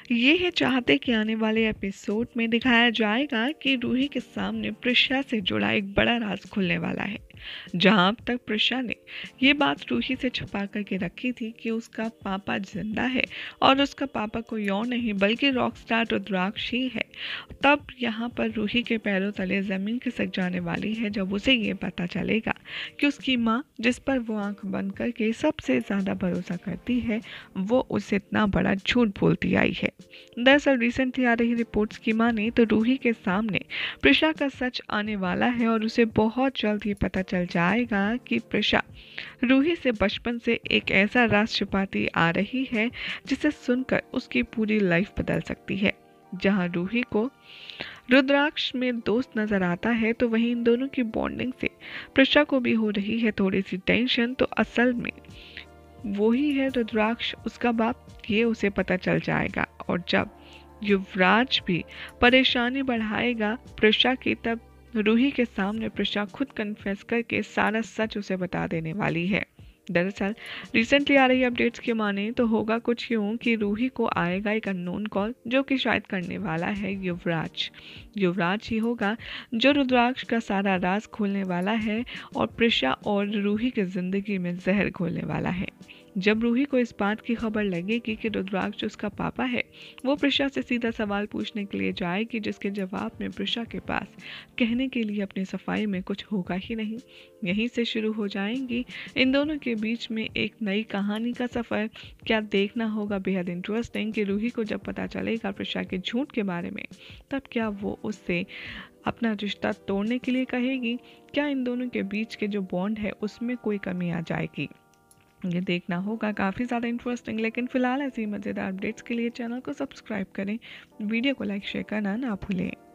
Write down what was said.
ये है चाहते कि आने वाले एपिसोड में दिखाया जाएगा कि रूही के सामने प्रिशा से जुड़ा एक बड़ा राज खुलने वाला है। जहां अब तक प्रिशा ने ये बात रूही से छुपा करके रखी थी कि उसका पापा जिंदा है और उसका पापा कोई और नहीं बल्कि रॉकस्टार रुद्राक्ष ही है। तब यहाँ पर रूही के पैरों तले जमीन खिसक जाने वाली है जब उसे ये पता चलेगा कि उसकी माँ, जिस पर वो आंख बंद करके सबसे ज्यादा भरोसा करती है, वो उसे इतना बड़ा झूठ बोलती आई है। दरअसल रिसेंटली आ रही रिपोर्ट्स की माने तो रूही के सामने प्रिशा का सच आने वाला है और उसे बहुत जल्द ये पता चल जाएगा कि प्रिशा रूही से बचपन से एक ऐसा राज छिपाती आ रही है जिसे सुनकर उसकी पूरी लाइफ बदल सकती है। जहां रूही को रुद्राक्ष में दोस्त नजर आता है तो वहीं इन दोनों की बॉन्डिंग से प्रिशा को भी हो रही है थोड़ी सी टेंशन। तो असल में वो ही है रुद्राक्ष, उसका बाप, ये उसे पता चल जाएगा। और जब युवराज भी परेशानी बढ़ाएगा प्रिशा की, तब रूही के सामने प्रिशा खुद कन्फेस करके सारा सच उसे बता देने वाली है। दरअसल रिसेंटली आ रही अपडेट्स के माने तो होगा कुछ यूं कि रूही को आएगा एक अननोन कॉल जो कि शायद करने वाला है युवराज। युवराज ही होगा जो रुद्राक्ष का सारा राज खोलने वाला है और प्रिशा और रूही की जिंदगी में जहर घोलने वाला है। जब रूही को इस बात की खबर लगेगी कि रुद्राक्ष उसका पापा है, वो प्रिशा से सीधा सवाल पूछने के लिए जाएगी जिसके जवाब में प्रिशा के पास कहने के लिए अपनी सफाई में कुछ होगा ही नहीं। यहीं से शुरू हो जाएंगी इन दोनों के बीच में एक नई कहानी का सफर। क्या देखना होगा बेहद इंटरेस्टिंग कि रूही को जब पता चलेगा प्रिशा के झूठ के बारे में, तब क्या वो उससे अपना रिश्ता तोड़ने के लिए कहेगी? क्या इन दोनों के बीच के जो बॉन्ड है उसमें कोई कमी आ जाएगी? ये देखना होगा, काफ़ी ज़्यादा इंटरेस्टिंग। लेकिन फिलहाल ऐसी मज़ेदार अपडेट्स के लिए चैनल को सब्सक्राइब करें, वीडियो को लाइक शेयर करना ना भूलें।